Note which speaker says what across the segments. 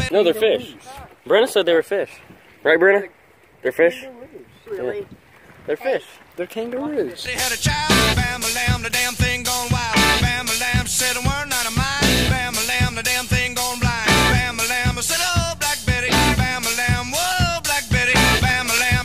Speaker 1: No, they're fish. Brenna said they were fish. Right, Brenna? They're fish?
Speaker 2: Really?
Speaker 1: Yeah. They're fish.
Speaker 3: They're kangaroos.
Speaker 4: They had a child, bam-a-lam, the damn thing gone wild. Bam-a-lam said a word not of mine. Bam-a-lam, the damn thing gone blind. Bam-a-lam, I said, oh, Black Betty. Bam-a-lam, whoa, Black Betty. Bam-a-lam.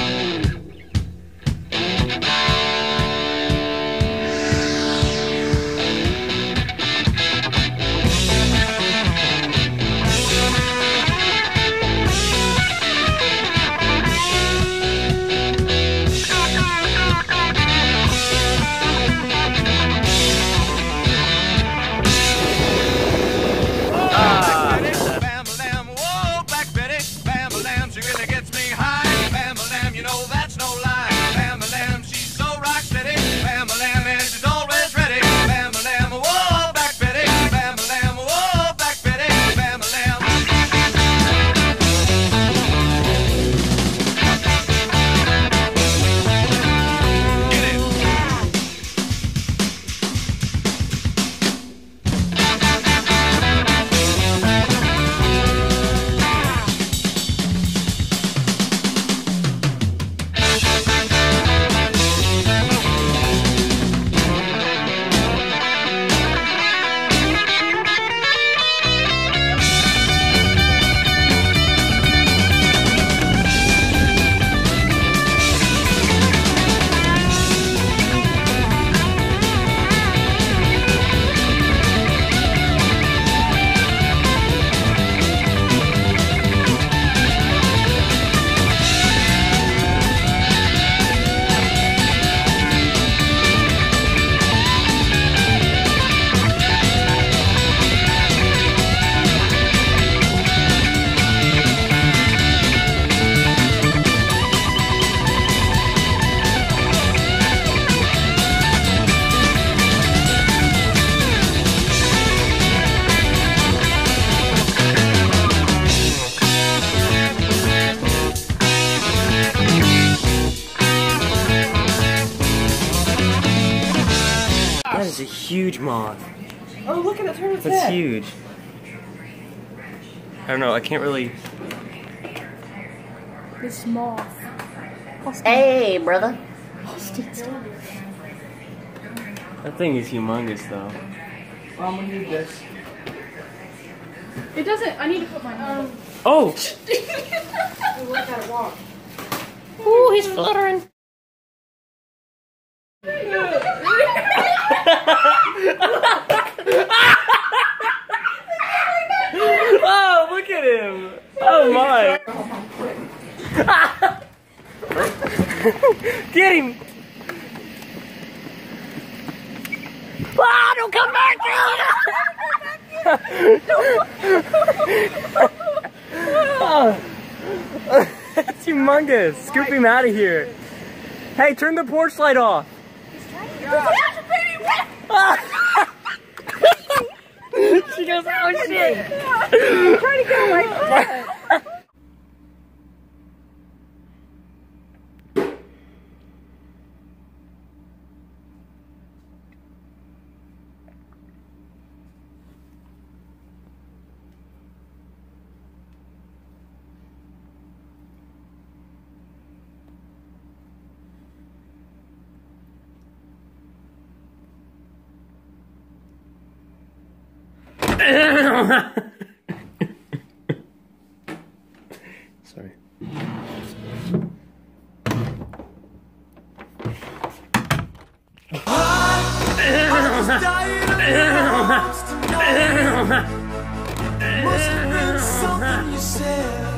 Speaker 1: That is a huge moth.
Speaker 2: Oh, look at it turn its
Speaker 1: That's
Speaker 2: head.
Speaker 1: huge. I don't know, I can't really...
Speaker 5: This moth.
Speaker 2: Hey, brother.
Speaker 1: That thing is humongous though.
Speaker 3: I'm gonna need this.
Speaker 5: It doesn't. I need to put my arm.
Speaker 1: Oh!
Speaker 2: Look at it walk.
Speaker 1: Ooh, he's fluttering. Oh, look at him! Oh my! Get him! Ah, don't come back! Oh. That's humongous! Scoop him out of here! Hey, turn the porch light off! She goes, oh shit!
Speaker 2: I'm trying to get away from it.
Speaker 1: Sorry.
Speaker 4: Must have been something you said.